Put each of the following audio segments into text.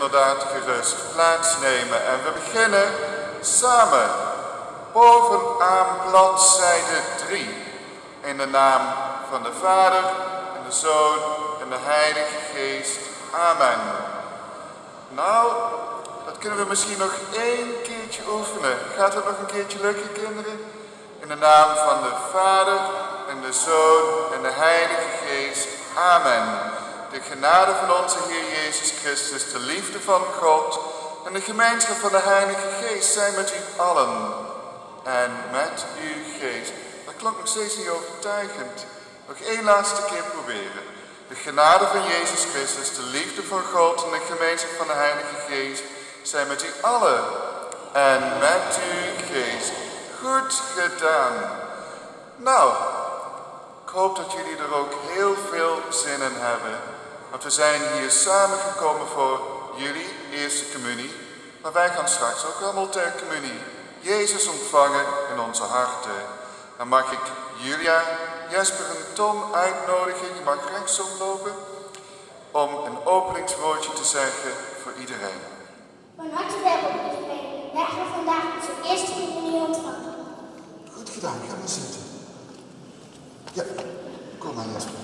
inderdaad gerust plaatsnemen. En we beginnen samen bovenaan bladzijde 3. In de naam van de Vader en de Zoon en de Heilige Geest. Amen. Nou, dat kunnen we misschien nog 1 keertje oefenen. Gaat het nog een keertje lukken, kinderen? In de naam van de Vader en de Zoon en de Heilige Geest. Amen. De genade van onze Heer Jezus Christus, de liefde van God en de gemeenschap van de Heilige Geest zijn met u allen. En met uw geest. Dat klonk nog steeds niet overtuigend. Nog 1 laatste keer proberen. De genade van Jezus Christus, de liefde van God en de gemeenschap van de Heilige Geest zijn met u allen. En met uw geest. Goed gedaan. Nou, ik hoop dat jullie er ook heel veel zin in hebben. Want we zijn hier samengekomen voor jullie eerste communie. Maar wij gaan straks ook allemaal ter communie Jezus ontvangen in onze harten. Dan mag ik Julia, Jesper en Tom uitnodigen. Je mag rechtsom lopen om een openingswoordje te zeggen voor iedereen. Van harte welkom iedereen. Wij gaan vandaag onze eerste communie ontvangen. Goed gedaan, ga maar zitten. Ja, kom maar Jesper.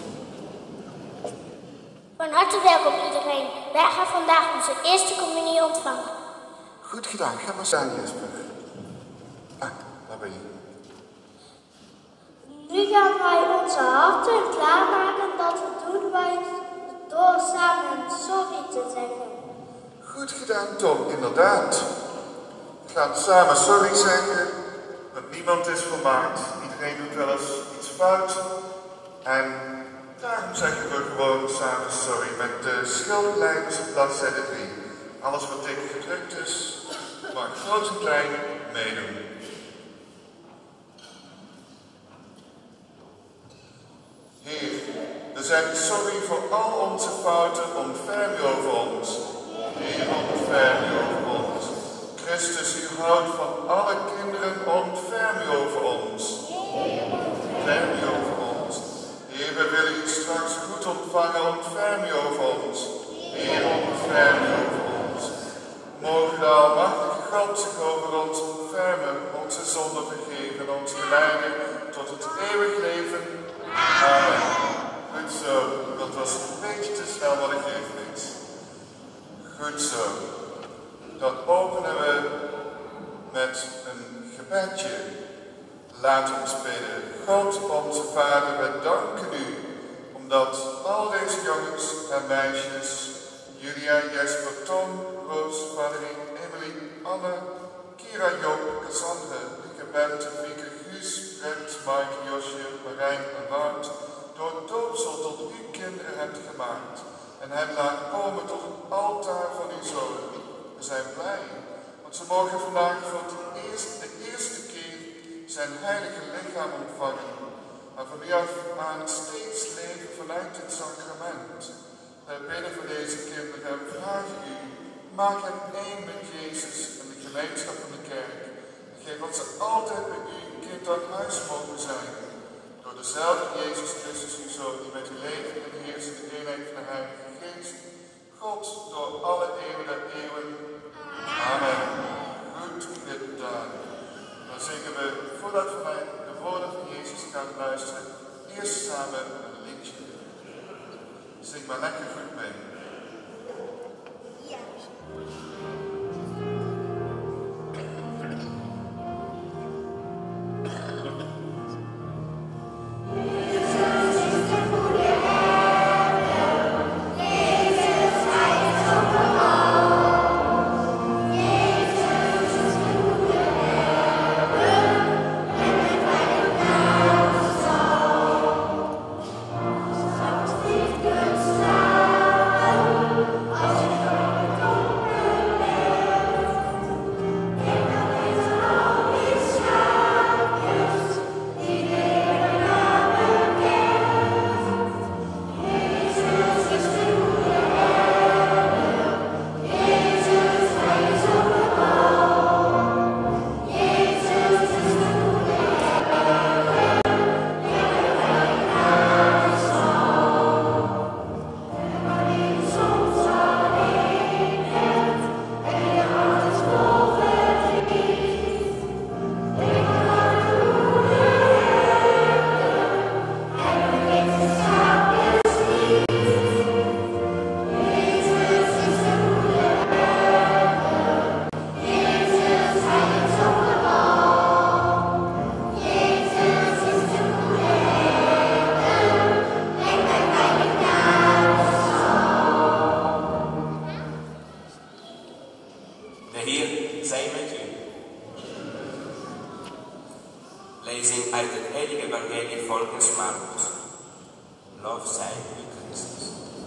Van harte welkom iedereen. Wij gaan vandaag onze eerste communie ontvangen. Goed gedaan, ga maar staan Jesper. Ah, daar ben je. Nu gaan wij onze harten klaarmaken dat doen wij door samen sorry te zeggen. Goed gedaan Tom, inderdaad. We gaan samen sorry zeggen, want niemand is volmaakt. Iedereen doet wel eens iets fout. En daarom zeggen we gewoon samen sorry met de schildlijnen op bladzijde 3. Alles wat dik gedrukt is, mag groot en klein meedoen. Heer, we zeggen sorry voor al onze fouten, ontferm u over ons. Heer, ontferm u over ons. Christus, u houdt van alle kinderen, ontferm u over ons. Ontferm u over ons. Heer, we willen u straks goed ontvangen, ontferm u over ons. Heer, ontferm u over ons. Mogen de almachtige God zich over ons ontfermen, onze zonden vergeven, ons geleiden tot het eeuwig leven. Amen. Goed zo, dat was een beetje te snel, maar dat geeft niks. Goed zo. Dan openen we met een gebedje. Laat ons bidden. God, onze Vader, we danken u, omdat al deze jongens en meisjes, Julia, Jesper, Tom, Roos, Valerie, Emily, Anne, Kira, Job, Cassandra, Lieke, Bente, Fieke, Guus, Brent, Mike, Josje, Marijn en Wout, door het doopsel tot uw kinderen hebt gemaakt en hen laat komen tot het altaar van uw Zoon. We zijn blij, want ze mogen vandaag voor de eerste keer zijn heilige lichaam ontvangen, maar van nu af aan steeds leven vanuit dit sacrament. Wij bidden voor deze kinderen en vragen u, maak hen één met Jezus en de gemeenschap van de kerk. En geef dat ze altijd bij u kind aan huis mogen zijn. Door dezelfde Jezus Christus, uw Zoon, die met u leeft en heerst in de eenheid van de Heilige Geest. God door alle eeuwen der eeuwen. Amen. Goed gedaan. Dan zingen we, voordat we naar de woorden van Jezus gaan luisteren, eerst samen een liedje. Zing maar lekker goed mee. Ja. heilige evangelie volgens Markus. Lof zij u, Christus.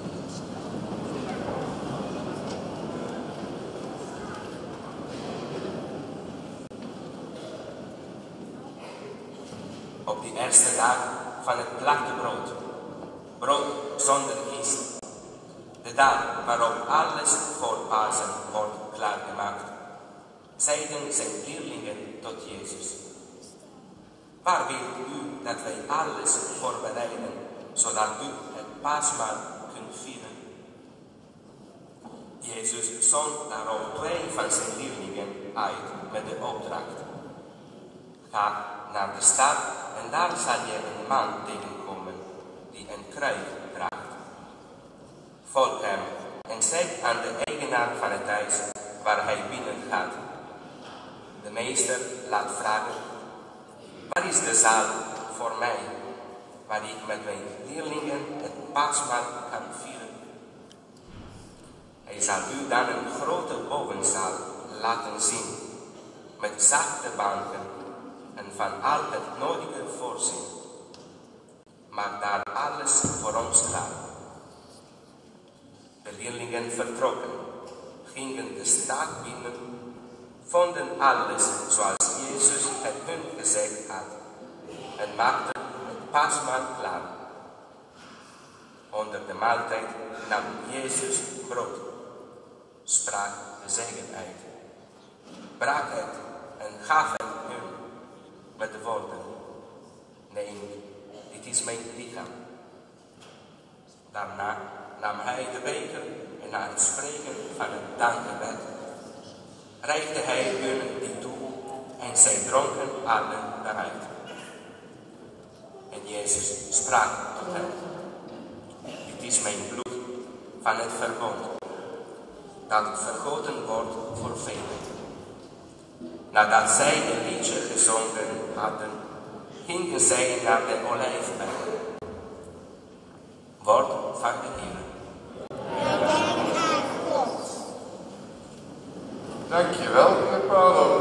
Op die eerste dag van het platte brood, brood zonder gist, de dag waarop alles voor Pasen wordt klaargemaakt, zeiden zijn leerlingen tot Jezus: waar wilt u dat wij alles voorbereiden, zodat u het paasmaal kunt vieren? Jezus zond daarop 2 van zijn leerlingen uit met de opdracht: ga naar de stad en daar zal je een man tegenkomen die een kruik draagt. Volg hem en zeg aan de eigenaar van het huis waar hij binnen gaat: de meester laat vragen, waar is de zaal voor mij, waar ik met mijn leerlingen het paasmaal kan vieren? Hij zal u dan een grote bovenzaal laten zien, met zachte banken en van al het nodige voorzien. Maak daar alles voor ons klaar. De leerlingen vertrokken, gingen de stad binnen, vonden alles zoals Jezus het hun gezegd had en maakten het paasmaal klaar. Onder de maaltijd nam Jezus brood, sprak de zegen uit, brak het en gaf het hun met de woorden: neem, dit is mijn lichaam. Daarna nam hij de beker en na het spreken van het dankgebed reikte hij hun die toe en zij dronken allen daaruit. En Jezus sprak tot hen: dit is mijn bloed van het verbond, dat vergoten wordt voor velen. Nadat zij een liedje gezongen hadden, gingen zij naar de olijfberg. Woord van de Heer. Dankjewel, meneer Paulo.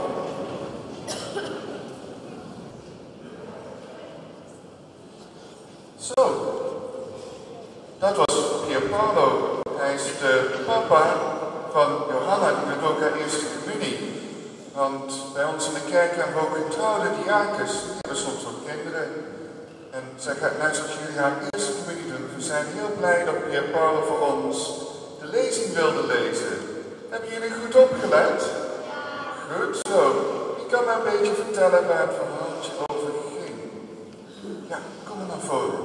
Zo, dat was heer Paulo. Hij is de papa van Johanna, die doet ook haar eerste communie. Want bij ons in de kerk hebben we ook getrouwde diakens. Die hebben soms ook kinderen. En zij gaat net zoals jullie haar eerste communie doen. We zijn heel blij dat heer Paulo voor ons de lezing wilde lezen. Hebben jullie goed opgelet? Goed zo. Wie kan mij een beetje vertellen waar het verhaaltje over ging? Ja, kom maar naar voren.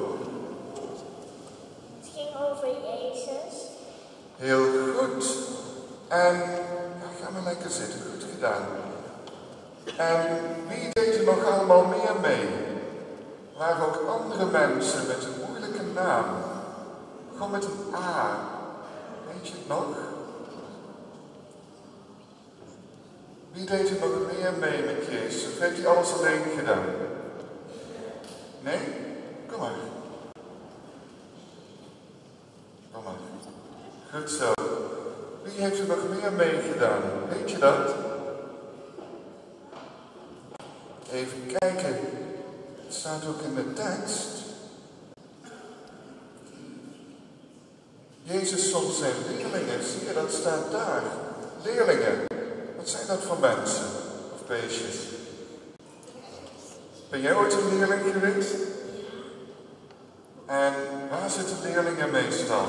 Het ging over Jezus. Heel goed. En ja, ga maar lekker zitten. Goed gedaan. En wie deed er nog allemaal meer mee? Er waren ook andere mensen met een moeilijke naam. Gewoon met een A. Weet je het nog? Wie deed er nog meer mee met Jezus? Of heeft hij alles alleen gedaan? Nee? Kom maar. Kom maar. Goed zo. Wie heeft er nog meer meegedaan? Weet je dat? Even kijken. Het staat ook in de tekst. Jezus zond zijn leerlingen. Zie je, dat staat daar. Leerlingen. Wat zijn dat voor mensen? Of beestjes? Ben jij ooit een leerling geweest? En waar zitten leerlingen meestal?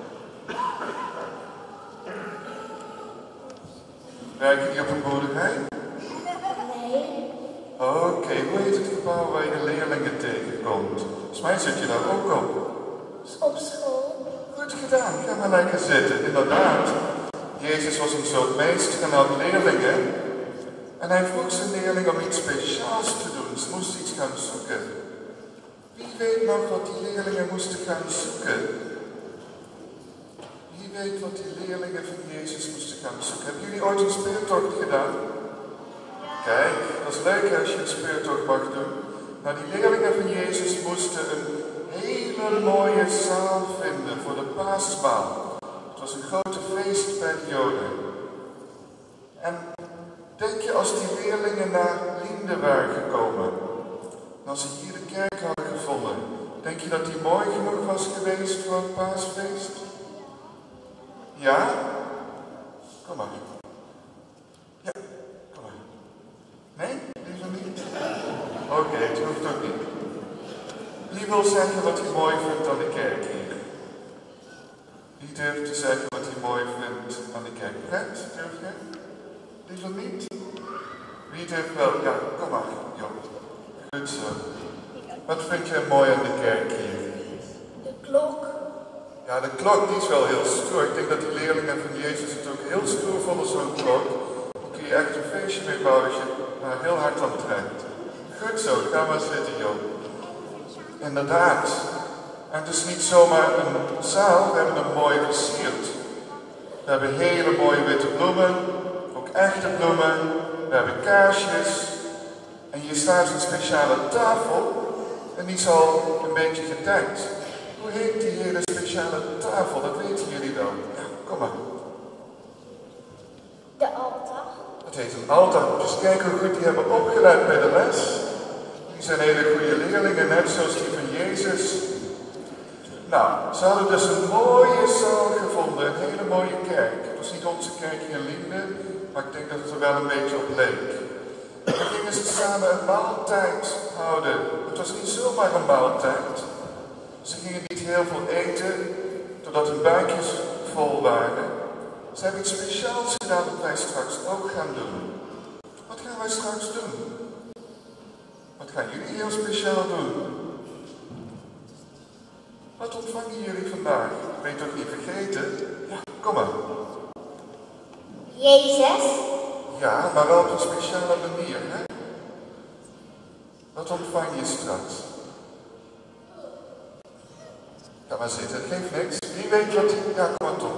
Werken die op een boerderij? Nee. Oké, hoe heet het gebouw waar je de leerlingen tegenkomt? Volgens mij zit je daar ook op. Op school. Goed gedaan, ga maar lekker zitten. Inderdaad, Jezus was een soort meester en had leerlingen. En hij vroeg zijn leerlingen om iets speciaals te doen. Ze moesten iets gaan zoeken. Wie weet nog wat die leerlingen moesten gaan zoeken? Wie weet wat die leerlingen van Jezus moesten gaan zoeken? Hebben jullie ooit een speurtocht gedaan? Kijk, dat is leuk als je een speurtocht mag doen. Maar die leerlingen van Jezus moesten een hele mooie zaal vinden voor de paasmaal. Het was een grote feest bij de Joden. En denk je als die leerlingen naar Linde waren gekomen, En als ze hier de kerk hadden gevonden, denk je dat die mooi genoeg was geweest voor het paasfeest? Ja? Kom maar. Ja, kom maar. Nee? Liever niet? Oké, het hoeft ook niet. Wie wil zeggen wat hij mooi vindt aan de kerk hier? Wie durft te zeggen wat hij mooi vindt aan de kerk? Fred, durf je? Liever niet? Wie durft wel? Ja, kom maar, Job. Goed zo. Wat vind jij mooi aan de kerk hier? De klok. Ja, de klok die is wel heel stoer. Ik denk dat die leerlingen van Jezus het ook heel stoer vonden, zo'n klok. Dan kun je echt een feestje mee bouwen als je maar heel hard aan trekt. Goed zo, ga maar zitten, Job. Inderdaad. En het is niet zomaar een zaal, we hebben hem mooi versierd. We hebben hele mooie witte bloemen, ook echte bloemen. We hebben kaarsjes. En hier staat een speciale tafel. En die is al een beetje gedekt. Hoe heet die hele speciale tafel? Dat weten jullie wel. Ja, kom maar. De altaar. Het heet een altaar. Dus kijk hoe goed die hebben opgeleid bij de les. Die zijn hele goede leerlingen, net zoals die van Jezus. Nou, ze hadden dus een mooie zaal gevonden, een hele mooie kerk. Het was niet onze kerk hier in Linden, maar ik denk dat het er wel een beetje op leek. En dan gingen ze samen een maaltijd houden. Het was niet zomaar een maaltijd. Ze gingen niet heel veel eten, totdat hun buikjes vol waren. Ze hebben iets speciaals gedaan dat wij straks ook gaan doen. Wat gaan wij straks doen? Wat gaan jullie heel speciaal doen? Wat ontvangen jullie vandaag? Ben je toch niet vergeten? Ja, kom maar. Jezus. Ja, maar wel op een speciale manier, hè? Wat ontvang je straks? Ga maar zitten, het geeft niks. Wie weet wat je... Ja, kom maar toch.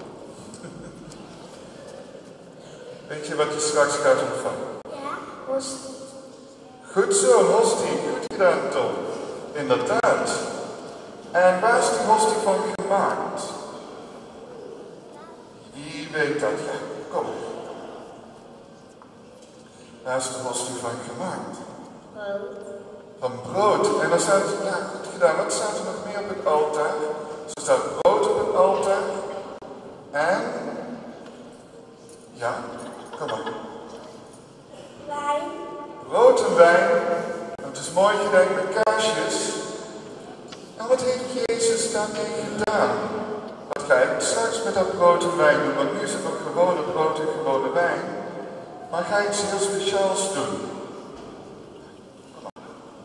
Weet je wat je straks gaat ontvangen? Ja, hostie. Goed zo, een hostie. Goed gedaan, Tom. Inderdaad. En waar is die hostie van gemaakt? Wie weet dat? Ja, kom. Waar is de hostie van gemaakt? Brood. Van brood. En dan staat, ja, goed gedaan. Wat staat er nog meer op het altaar? Er staat brood op het altaar. En? Ja, kom maar. Wijn. Brood en wijn. Het is mooi gedekt met kaarsjes. En wat heeft Jezus daarmee gedaan? Wat ga ik straks met dat brood en wijn doen? Want nu is het nog gewone brood en gewone wijn. Maar ga je iets heel speciaals doen? Kom maar.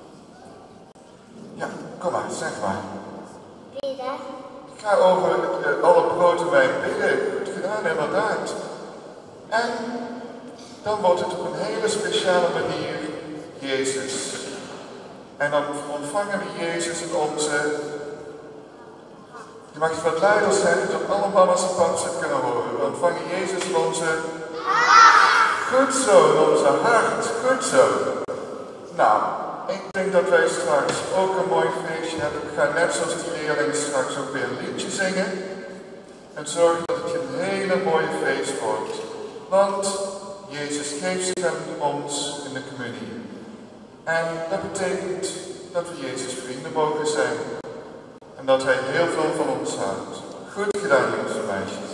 Ja, kom maar, zeg maar. Bidden. Ik ga over alle brood en wijn bidden. Goed gedaan, inderdaad. En dan wordt het op een hele speciale manier Jezus. En dan ontvangen we Jezus in onze... Je mag het wat luider zeggen, dat alle mama's en papa's het kunnen horen. We ontvangen Jezus in onze... Goed zo, in onze hart. Goed zo. Nou, ik denk dat wij straks ook een mooi feestje hebben. We gaan net zoals die leerlingen straks ook weer een liedje zingen. En zorgen dat het een hele mooie feest wordt. Want Jezus geeft zich aan ons in de communie. En dat betekent dat we Jezus vrienden mogen zijn. En dat Hij heel veel van ons houdt. Goed gedaan, jongens en meisjes.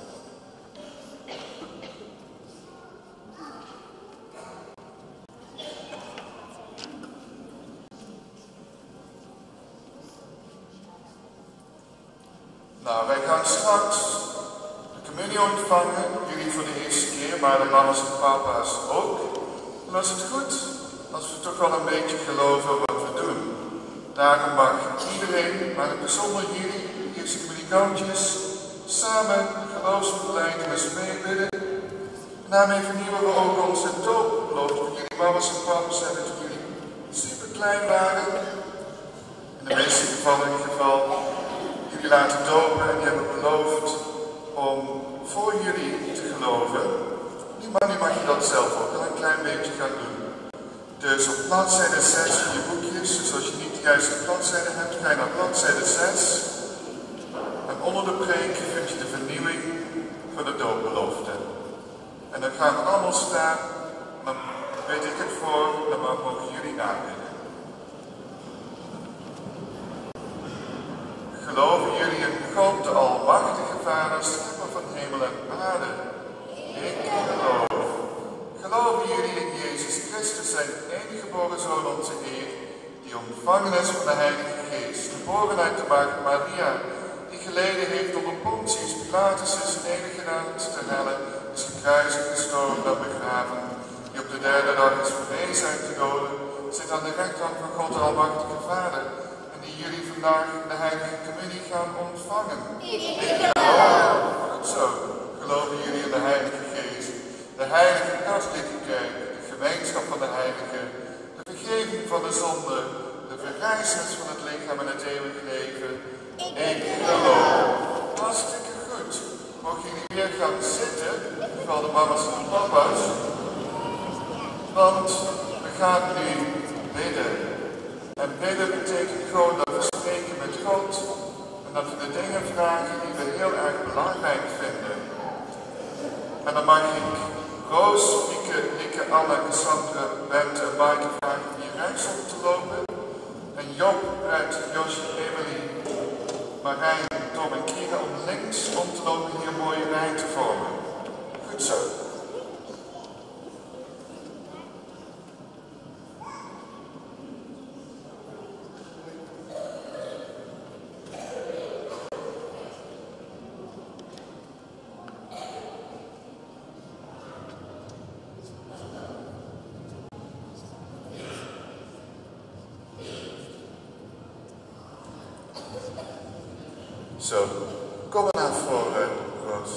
Nou, wij gaan straks de communie ontvangen. Jullie voor de eerste keer, maar de mama's en papa's ook. En dan is het goed als we toch wel een beetje geloven wat we doen. Daarom mag iedereen, maar in bijzonder jullie, eerste communicantjes, samen geloofsbelijdenis meebidden. En daarmee vernieuwen we ook onze doopbelofte. Jullie mama's en papa's hebben toen jullie super klein waren. In de meeste gevallen in ieder geval. Jullie laten dopen en die hebben beloofd om voor jullie te geloven. Maar nu mag je dat zelf ook wel een klein beetje gaan doen. Dus op bladzijde 6 in je boekjes, dus als je niet de juiste bladzijde hebt, ga je naar bladzijde 6. En onder de preek vind je de vernieuwing van de doopbelofte. En dan gaan we allemaal staan, dan weet ik het voor, dan mogen jullie nabidden. ontvangen is van de Heilige Geest, geboren uit de Maagd Maria, die geleden heeft onder Pontius Pilatus in zijn enige te helle, is gekruisigd, gestorven en begraven, die op de derde dag is verrezen uit de doden, zit aan de rechterhand van God de Almachtige Vader, en die jullie vandaag de Heilige Communie gaan ontvangen. Goed zo, geloven jullie in de Heilige Geest, de Heilige Katholieke Kerk, de gemeenschap van de Heiligen, de vergeving van de zonde, de verrijzenis van het lichaam en het eeuwige leven. Ik geloof. Hartstikke goed. Mogen jullie weer gaan zitten, vooral de mama's en de papa's. Want we gaan nu bidden. En bidden betekent gewoon dat we spreken met God. En dat we de dingen vragen die we heel erg belangrijk vinden. En dan mag ik Roos, Mieke, Lieke, Anna, Cassandra, Bente en Maaike vragen om hier rechts op te lopen. En Job, Brett, Josje, Emily, Marijn, Tom en Kira om links om te lopen hier een mooie rij te vormen. Goed zo. Zo, kom maar naar voren, Roos.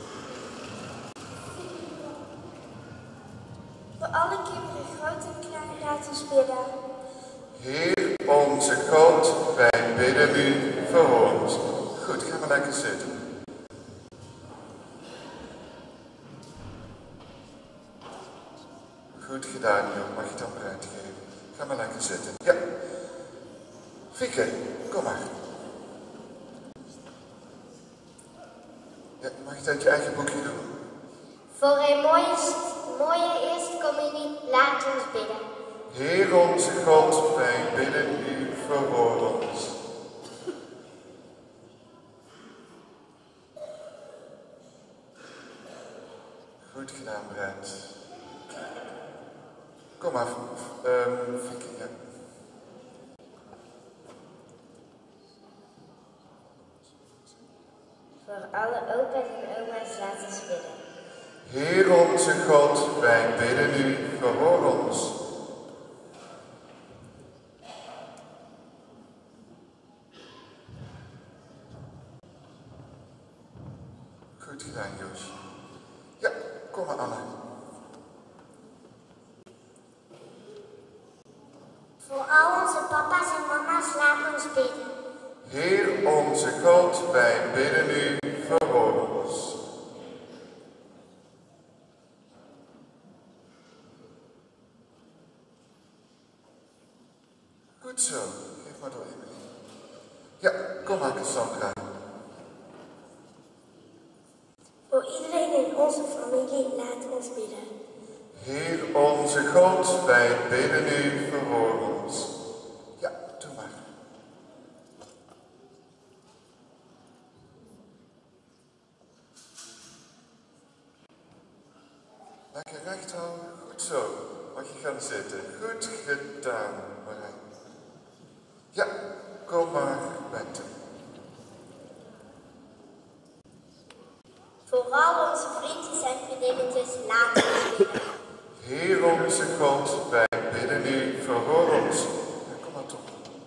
Voor alle kinderen, groot en klein, laat ons bidden. Heer onze God, wij bidden u, verhoor ons. Goed, ga maar lekker zitten. Goed gedaan, joh. Mag je het dan bereid geven? Ga maar lekker zitten. Ja. Fieke, kom maar. Ja, mag je het uit je eigen boekje doen? Voor een mooie eerste communie, laat ons bidden. Heer onze God, wij bidden u, verhoor ons. Goed gedaan, Brent. Kom maar, Fieke, ja. Voor alle opa's en oma's, laat ons bidden. Heer onze God, wij bidden u, verhoor ons. Goed gedaan, Jos. Ja, kom maar, Anna. Voor al onze papa's en mama's, laat ons bidden. Heer onze God, wij bidden u, verhoor ons. Goed zo, geef maar door, Emily. Ja, kom maar, Cassandra. Voor iedereen in onze familie, laat ons bidden. Heer onze God, wij bidden u, verhoor ons. Ja, doe maar. Lekker recht houden. Goed zo. Mag je gaan zitten. Goed gedaan, Marijn. Ja, kom maar, Bente. Vooral onze vriendjes en vriendinnetjes, laat ons bidden. Heer onze God, wij bidden u, verhoor ons. Ja, kom maar toch.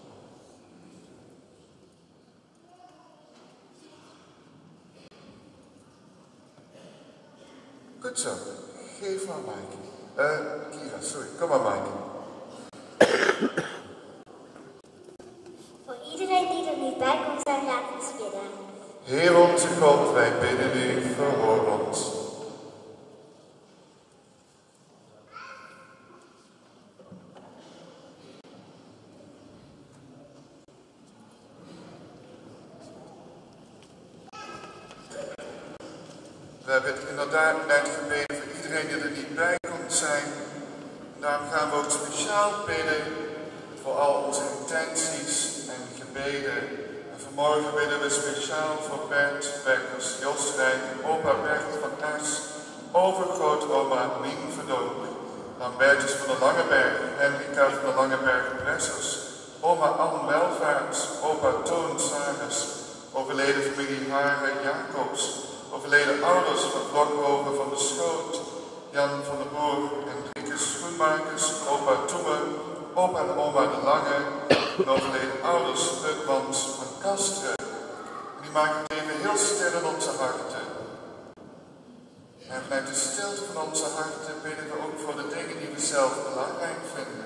Goed zo. Geef maar, Maaike. Kira, sorry. Kom maar, Maaike. Voor iedereen die er niet bij kon zijn, laat ons bidden. Heer onze God, wij bidden u, verhoor ons. We hebben het inderdaad net gebeden voor iedereen die er niet bij kon zijn. En daarom gaan we ook speciaal bidden voor al onze intenties en gebeden. En vanmorgen bidden we speciaal voor Bert Bekkers, Jos Rijk, opa Bert van Ers, overgrootoma Mien Verdook, Lambertus van de Langeberg, Henrika van de Langeberg Bressers, oma Anne Welvaarts, opa Toon Saris, overleden familie Haren Jacobs, overleden ouders van Blokhoven van de Schoot, Jan van der Boer en Rieke Schoenmakers, opa Toeme, opa en oma de Lange, en overleden ouders Putmans van Kasteren. En die maken het even heel stil in onze harten. En vanuit de stilte van onze harten bidden we ook voor de dingen die we zelf belangrijk vinden.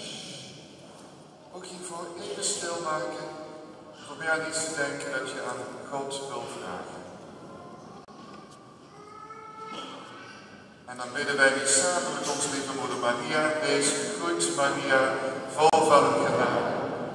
Ook hiervoor even stilmaken. Probeer aan iets te denken dat je aan God wil vragen. En dan bidden wij nu samen met onze lieve moeder Maria. Wees gegroet, Maria, vol van genade.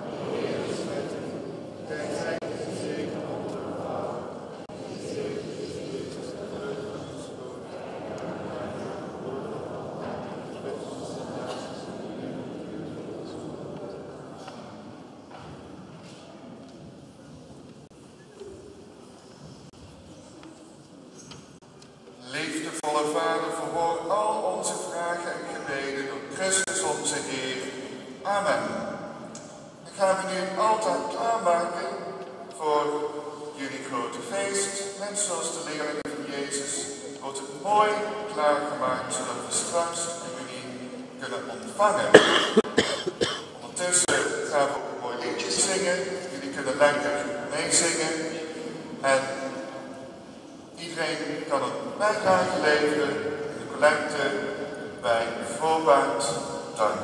Liefdevolle Vader, verhoor al onze vragen en gebeden door Christus onze Heer. Amen. Dan gaan we nu het altaar klaarmaken voor jullie grote feest. Net zoals de leerlingen van Jezus wordt het mooi klaargemaakt, zodat we straks jullie kunnen ontvangen. Ondertussen gaan we ook een mooi liedje zingen. Jullie kunnen lekker meezingen. En iedereen kan een bijdrage leveren in de collecte bij voorbaat dank.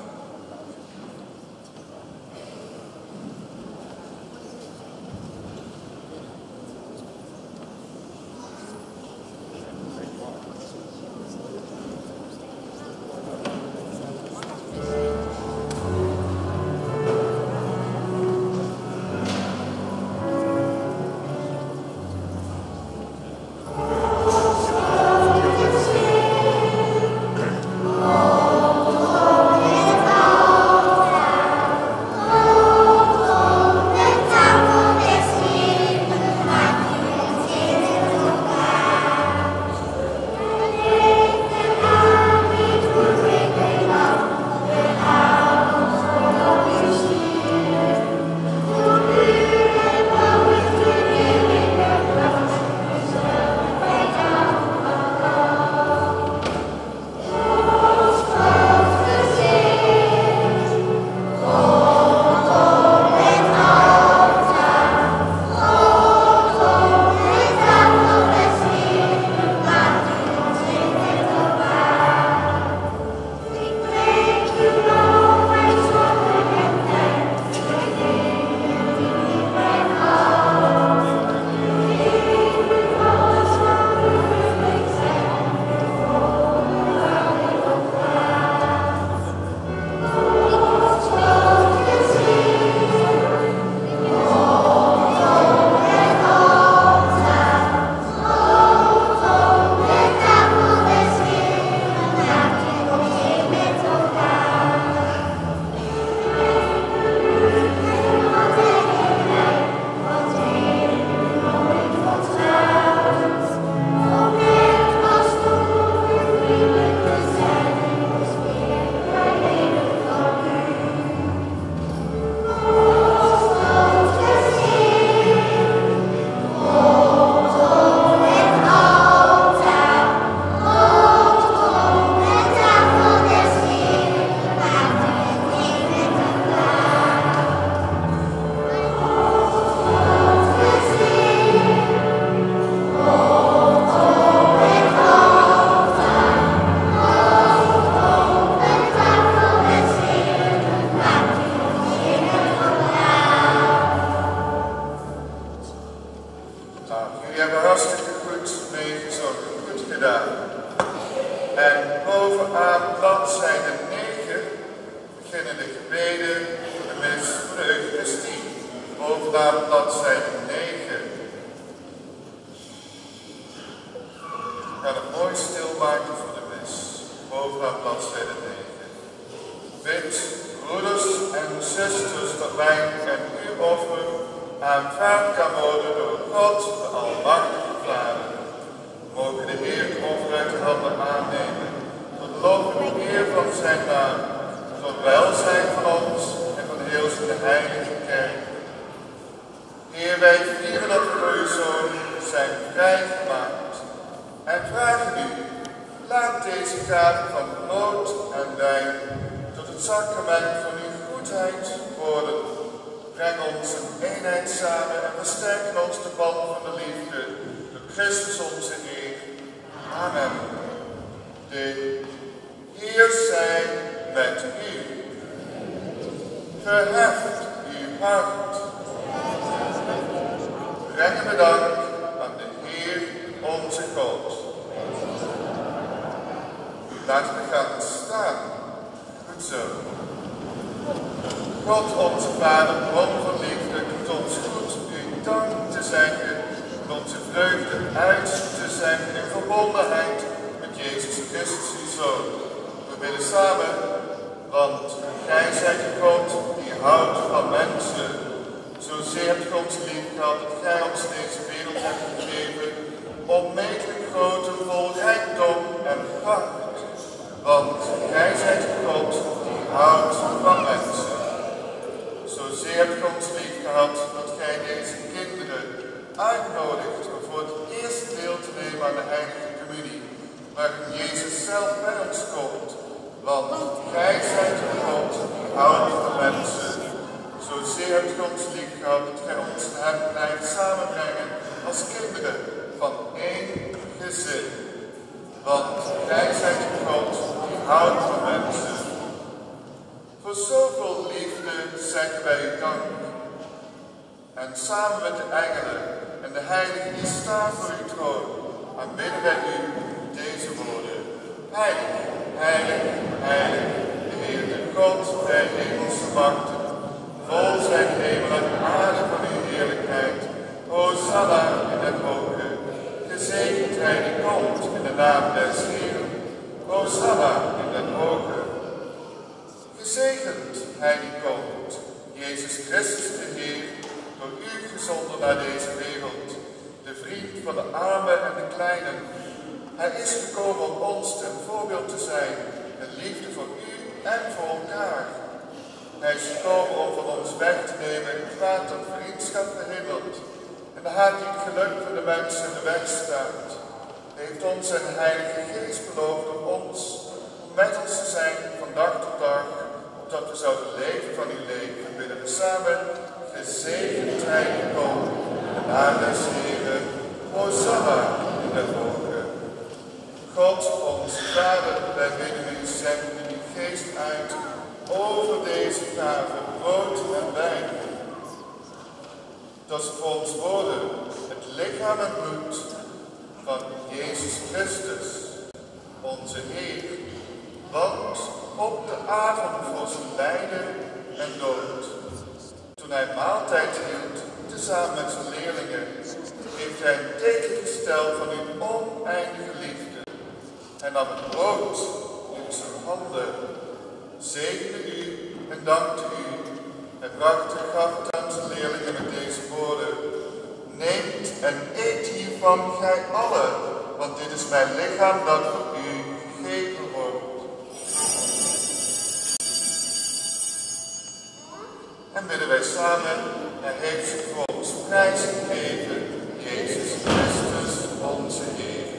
Bovenaan bladzijde 9. We gaan het mooi stilmaken voor de mis. Bovenaan bladzijde 9. Bid, broeders en zusters, dat wij en uw offer aanvaard kan worden door God, de Almachtige Vader. Mogen de Heer het offer uit de handen aannemen, tot lof en eer van zijn naam, tot welzijn van ons en van deels in de heilige kerk. Heer, wij vieren dat we door uw Zoon zijn vrijgemaakt en vragen u, laat deze gave van brood en wijn tot het sacrament van uw goedheid worden. Breng ons in eenheid samen en versterk in ons de band van de liefde, door Christus onze Heer. Amen. De Heer zij met u. Verheft uw hart. Brengen we dank aan de Heer onze God. Laten we gaan staan. Goed zo. God onze Vader, bron van liefde, doet ons goed u dank te zeggen en onze vreugde uit te zeggen in verbondenheid met Jezus Christus, uw Zoon. We bidden samen, want gij zijt de God die houdt van mensen. Zozeer hebt God ons lief gehad dat gij ons deze wereld hebt gegeven, onmetelijk grote vol rijkdom en pracht. Want gij zijt de God die houdt van mensen. Zozeer hebt God ons lief gehad dat gij deze kinderen uitnodigt om voor het eerst deel te nemen aan de heilige communie, waarin Jezus zelf bij ons komt. Want gij zijt de God die houdt van mensen. Zozeer hebt God ons lief gehad dat gij ons en hem blijft samenbrengen als kinderen van één gezin. Want gij zijt de God die houdt van mensen. Voor zoveel liefde zeggen wij u dank. En samen met de engelen en de heiligen die staan voor uw troon, aanbidden wij u deze woorden. Heilig, heilig, heilig, de Heer, de God der hemelse machten. Vol zijn hemel en aarde van uw heerlijkheid. Hosanna in het hoge. Gezegend hij die komt in de naam des Heeren. Hosanna in het hoge. Gezegend hij die komt, Jezus Christus de Heer, door u gezonden naar deze wereld, de vriend van de armen en de kleinen. Hij is gekomen om ons ten voorbeeld te zijn, in liefde voor u en voor elkaar. Hij is gekomen om van ons weg te nemen het kwaad dat vriendschap verhindert en de haat die het geluk van de mensen in de weg staat. Hij heeft ons zijn heilige geest beloofd om met ons te zijn van dag tot dag, opdat we zouden leven van uw leven. Bidden we samen, gezegend hij die komt, de naam des Heeren, Hosanna in het hoge. God, onze Vader, wij bidden u, zenden uw geest uit over deze gave, brood en wijn. Dat ze voor ons worden het lichaam en bloed van Jezus Christus, onze Heer. Want op de avond voor zijn lijden en dood, toen hij maaltijd hield, tezamen met zijn leerlingen, heeft hij een teken gesteld van uw oneindige liefde. Hij nam het brood in zijn handen, zegende u en dankte u. Hij bracht en gaf het aan zijn leerlingen met deze woorden. Neemt en eet hiervan gij allen, want dit is mijn lichaam dat voor u gegeven wordt. En bidden wij samen, hij heeft zich voor ons prijs gegeven, Jezus Christus, onze Heer.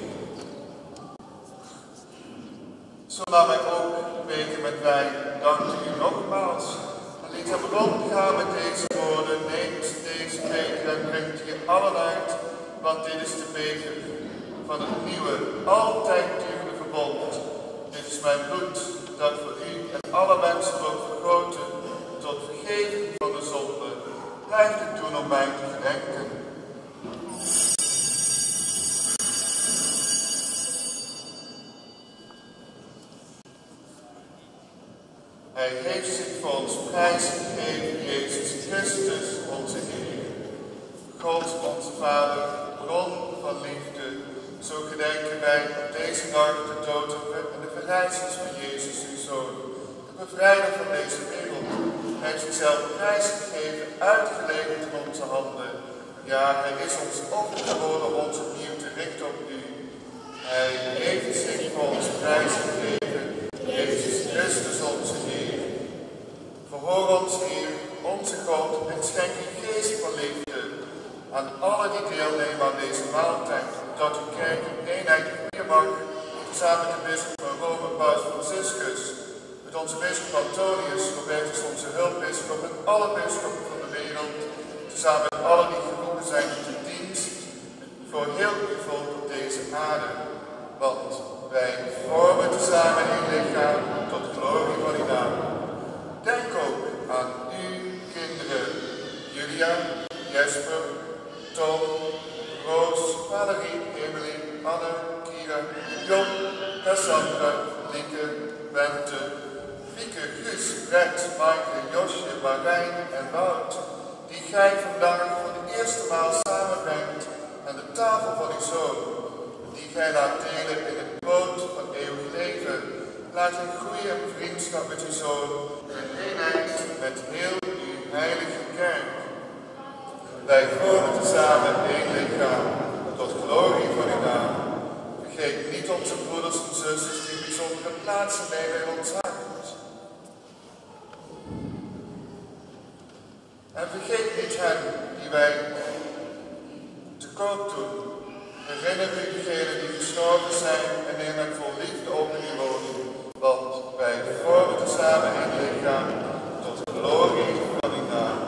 Zo nam hij ook een beker met wijn, dankte u nogmaals, en liet hem rondgaan met deze woorden, neemt deze beker en brengt hier allen uit, want dit is de beker van het nieuwe, altijd durende verbond. Dit is mijn bloed, dat voor u en alle mensen wordt vergoten, tot vergeving van de zonde. Blijf dit doen om mij te gedenken. Hij heeft zich voor ons prijs gegeven, Jezus Christus, onze Heer. God, onze Vader, bron van liefde, zo gedenken wij op deze dag de dood en de verrijzenis van Jezus, uw Zoon, de bevrijder van deze wereld. Hij heeft zichzelf prijsgegeven, uitgeleverd in onze handen. Ja, hij is ons offer geworden om ons opnieuw te richten op u. Hij heeft zich voor ons prijsgegeven, Jezus Christus onze Heer. Verhoor ons, Heer, onze God, en schenk een geest van liefde aan allen die deelnemen aan deze maaltijd, dat uw kerk in eenheid groeien mag, samen met de bisschop van Rome, Paus Franciscus, met onze bisschop Antonius, Robertus, onze hulpbisschop, en alle bisschoppen van de wereld, samen met allen die geroepen zijn tot de dienst voor heel uw volk op deze aarde. Want wij vormen tezamen een lichaam tot glorie van uw naam. Denk ook aan uw kinderen, Julia, Jesper, Tom, Roos, Valerie, Emily, Anne, Kira, Jon, Cassandra, Lieke, Bente, Fieke, Guus, Brett, Maaike, Josje, Marijn en Wout, die gij vandaag voor de eerste maal samenbrengt aan de tafel van uw Zoon, die gij laat delen in het brood van eeuwig leven. Laat hen groeien in vriendschap met uw Zoon, in eenheid met heel uw heilige kerk. Wij vormen tezamen één lichaam, tot glorie van uw naam. Vergeet niet onze broeders en zusters die bijzondere plaatsen nemen in ons hart. En vergeet niet hen die wij te koop doen. Herinner u degenen die gestorven zijn en neem hen vol liefde op in uw woning. Want wij vormen tezamen een lichaam tot glorie van uw naam.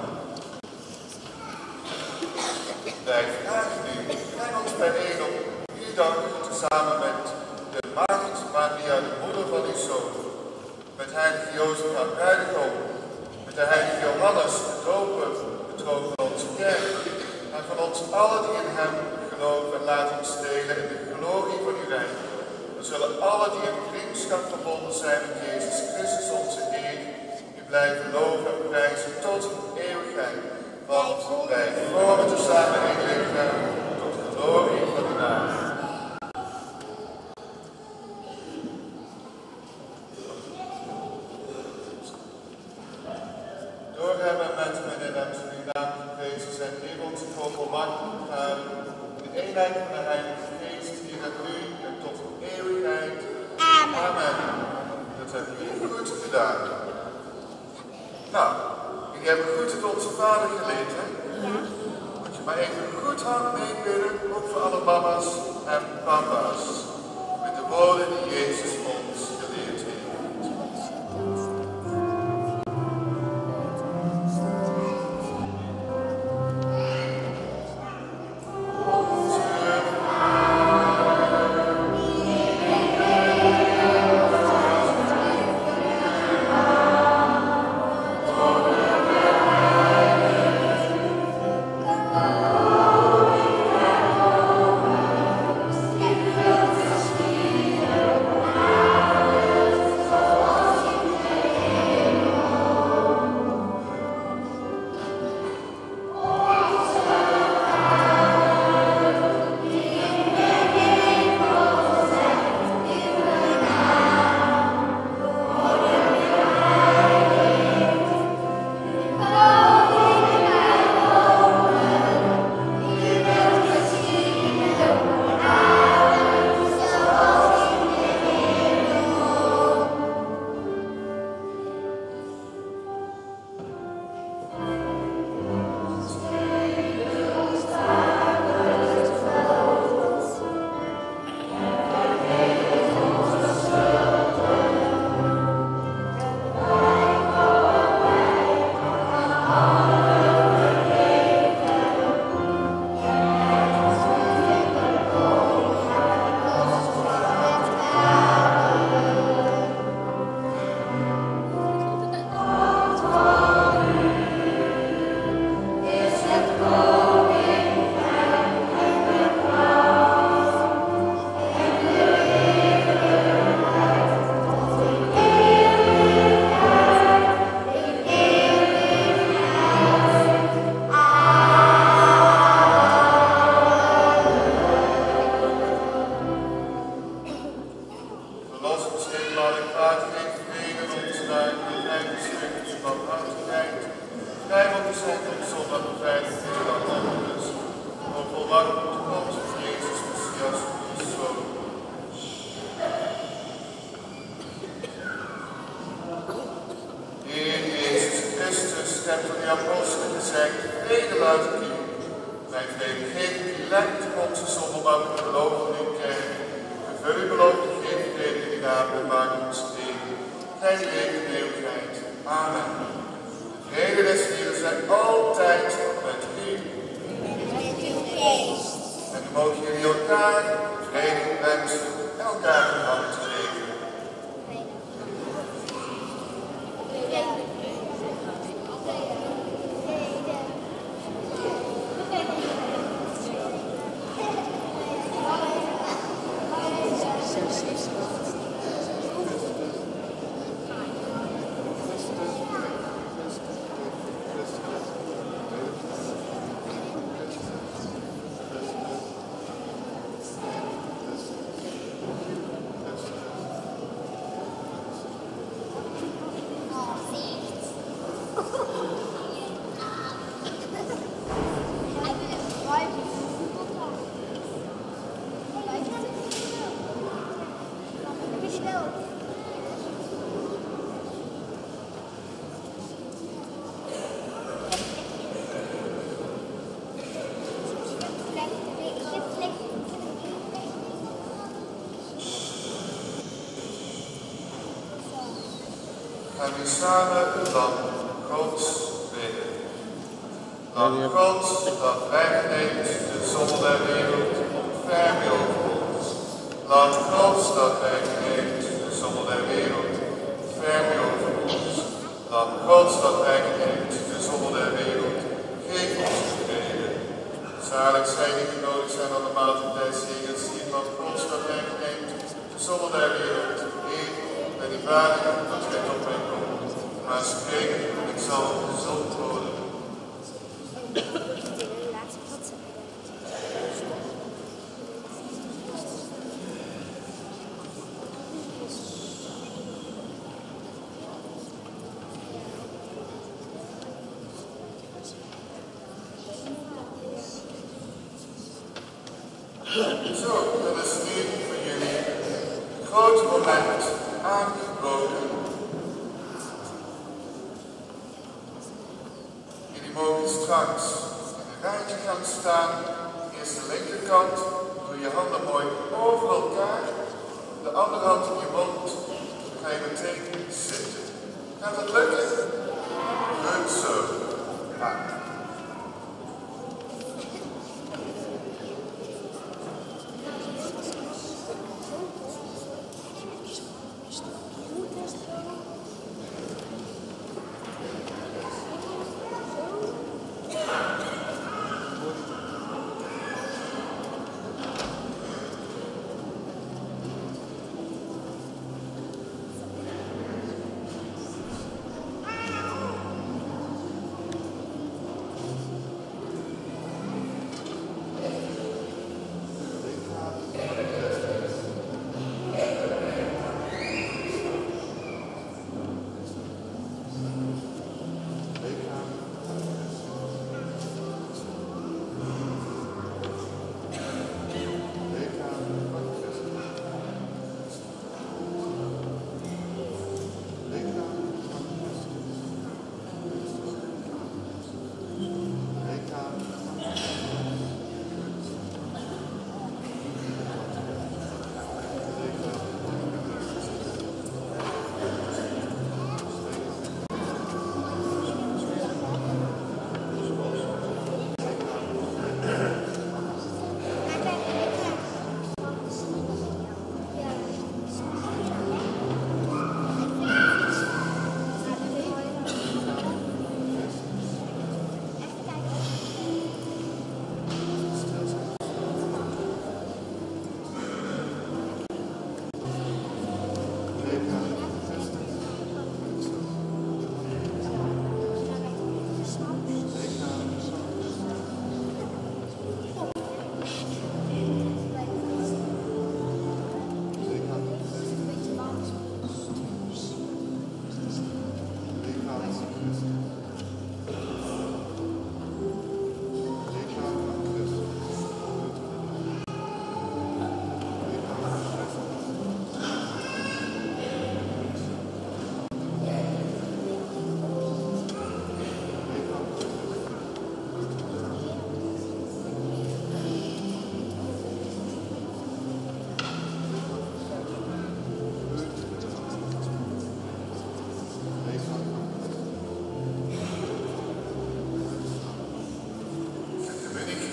Wij vragen u, breng ons bijeen op uw dag tezamen met de Maagd Maria, de moeder van uw Zoon, met heilige Jozef haar bruidegom, met de heilige Johannes, de doper, de troon van onze kerk, en van ons allen die in hem geloven, en laat ons delen in de glorie van uw rijk. We zullen allen die in vriendschap verbonden zijn met Jezus Christus onze Heer, u blijven loven en prijzen tot in eeuwigheid. Want wij vormen tezamen een lichaam tot glorie van uw naam. Door hem en met hem en in hem zijn uw naam geprezen zijn, Heer onze God, volmaakt gaan, in de eenheid van de Heilige Geest, hier en nu en tot in eeuwigheid. Amen. Amen. Dat hebben jullie goed gedaan. Nou, jullie hebben goed het Onze Vader geleerd, hè? Ja. Moet je maar even goed hard meebidden, ook voor alle mama's en papa's. Met de woorden die Jezus ons geleerd heeft. Heer Jezus gezegd, vrede luidt het hier. Mijn vrede geef ik u, lijkt op onze zonderbanken de beloofde in uw kerk. Vervul uw belofte, geef vrede in gaven en maak ons vrede. Gij leeft in eeuwigheid. Amen. De vrede des Heeren zij altijd met u. Met uw geest. En dan mogen jullie elkaar vrede wensen en elkaar de hand geven. Gaan we samen het lam Gods bidden. Lam God dat wegneemt de zonde der wereld, ontferm je over ons. Lam God dat wegneemt de zonde der wereld, ontferm je over ons. Lam God dat wegneemt de zonde der wereld, geef ons vrede. Zalig zijn die genodigd zijn aan de maaltijd des Heeren, zie Lam God dat wegneemt de zonde der wereld. Heer, ben die vader dat gij tot mij komt, maar spreek en ik zal gezond worden. Zo, dat is nu voor jullie een groot moment aangebroken. Jullie mogen straks in een rijtje gaan staan. Eerst de linkerkant, doe je handen mooi over elkaar. De andere hand in je mond, dan ga je meteen zitten. Gaat het lukken? Goed zo. Ja.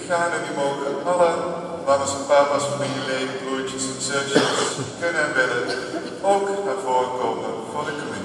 gaan en die mogen alle mamas en papa's, familieleden, broertjes en zusjes kunnen en willen ook naar voren komen voor de communie.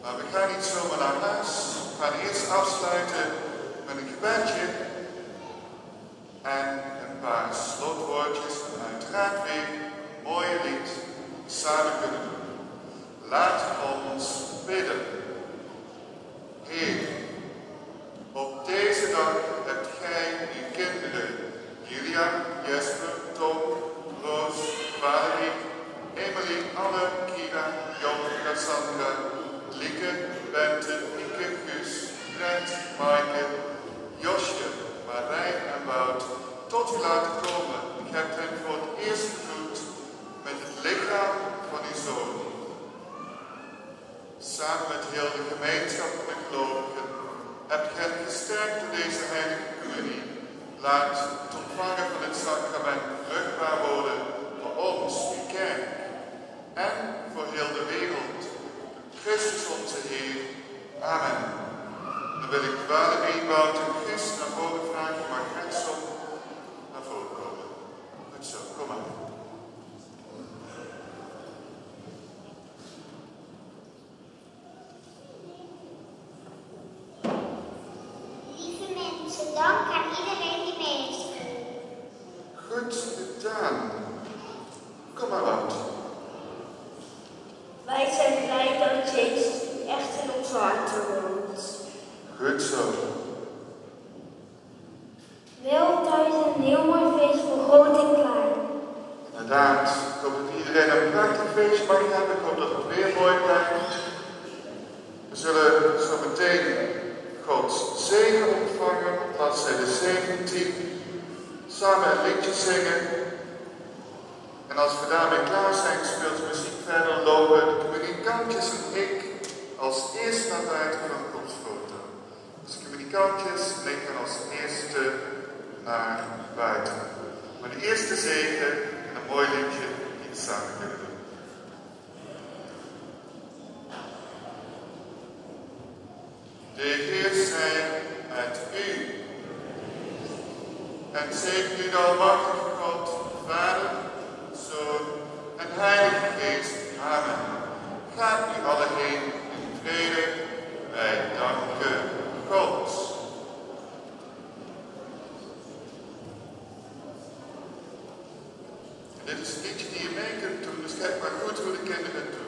Maar we gaan niet zomaar naar huis. We gaan eerst afsluiten met een gebedje en een paar slotwoordjes en uiteraard weer een mooie lied samen kunnen doen. Laat ons bidden. Heer, op deze dag hebt gij uw kinderen, Julia, Jesper, Tom, Roos, Valerie, Emily, Anne, Kira, Jon, Cassandra, Lieke, Bente, Mieke, Guus, Brent, Maaike, Josje, Marijn en Wout tot u laten komen. Ik heb hen voor het eerst gevoed met het lichaam van uw zoon. Samen met heel de gemeenschap van de gelovigen hebt gij hen gesterkt door deze heilige communie. Laat het ontvangen van het sacrament vruchtbaar worden voor ons, uw kerk, en voor heel de wereld. Christus onze Heer. Amen. Dan wil ik Valerie, Wout en Chris naar voren vragen. Je mag rechtsom naar voren komen. Goed zo, kom maar. Lieve mensen, dank aan iedereen die mee heeft gedaan. Goed gedaan. Kom maar, Wout. Wij zijn blij dat Jezus echt in onze harten woont. Goed zo. Wel thuis een heel mooi feest voor groot en klein. Inderdaad, ik hoop dat iedereen een prachtig feestje mag hebben. Ik hoop dat het weer mooi blijft. We zullen zo meteen Gods zegen ontvangen, bladzijde 17. Samen een liedje zingen. En als we daarmee klaar zijn, speelt de muziek verder, lopen de communicantjes en ik als eerste naar buiten van de groepsfoto. Dus de communicantjes en ik gaan als eerste naar buiten. Maar de eerste zegen en een mooi liedje die we samen kunnen doen. De Heer zij met u. En zegen u de almachtige God, Vader, Zoon en Heilige Geest. Amen. Gaat u alle heen in vrede. Wij danken God. En dit is een liedje die je mee kunt doen, dus kijk maar goed hoe de kinderen het doen.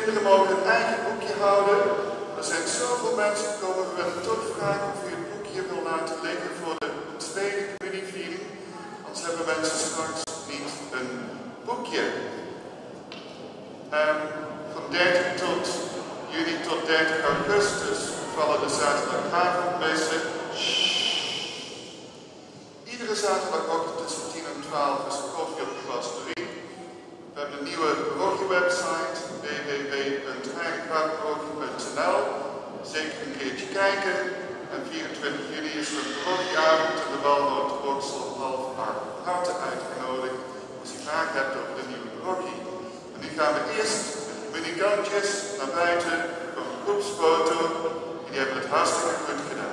kinderen mogen een eigen boekje houden. Er zijn zoveel mensen gekomen. We willen toch vragen of u het boekje wil laten liggen voor de tweede communieviering. Anders hebben mensen straks niet een boekje. Van 30 juni tot 30 augustus vallen de zaterdagavondmessen. Iedere zaterdagochtend tussen 10 en 12 is koffie op de pastorie. We hebben een nieuwe parochiewebsite, www.heiligwaardparochie.nl. Zeker een keertje kijken. En 24 juni is er een parochieavond in de Walnoot Boksel om 7:30. Harte uitgenodigd als u vragen hebt over de nieuwe parochie. En nu gaan we eerst met die kantjes naar buiten voor een groepsfoto. En die hebben het hartstikke goed gedaan.